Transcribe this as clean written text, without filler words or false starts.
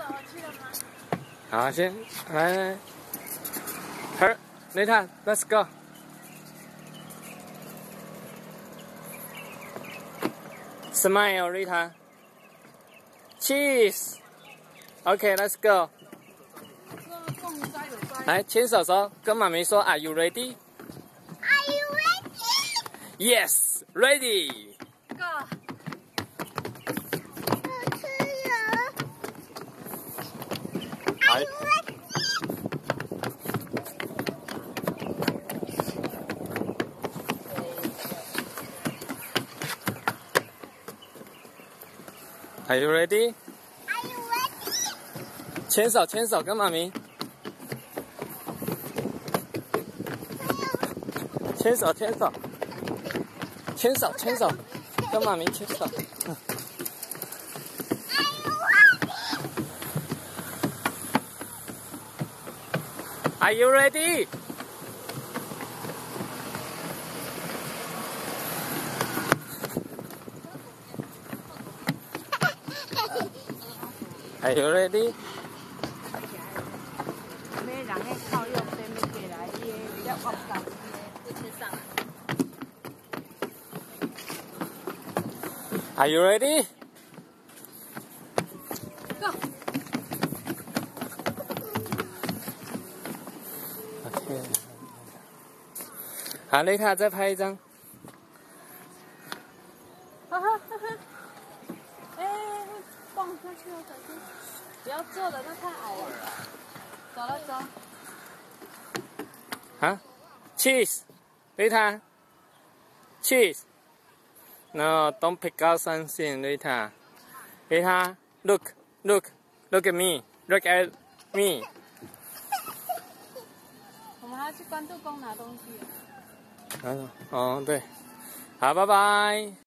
我去了吗？ 好，先来，Her Rita, let's go. Smile, Rita. Cheese. Okay, let's go. 来，牵手手，跟妈咪说 ，Are you ready? Are you ready? Yes, ready. Go. 我吃了。Are you ready? Are you ready? Are you ready? 牵手，牵手，跟妈咪。牵手，牵手，牵手，牵手，跟妈咪牵手。Are you ready? Are you ready? 咩人咧靠右边咩过来，伊比较复杂，不吃上。 Are you ready? Go. OK。好，Rita再拍一张。 哈哈哈哈。哎，蹦下去了，小心！不要坐了，那太矮了。走了，走。 啊 ，Cheese, Rita, cheese. No, don't pick out something, Rita. Rita, look, look, look at me, look at me. 我们还要去关渡宫拿东西。 哦，对，好，拜拜。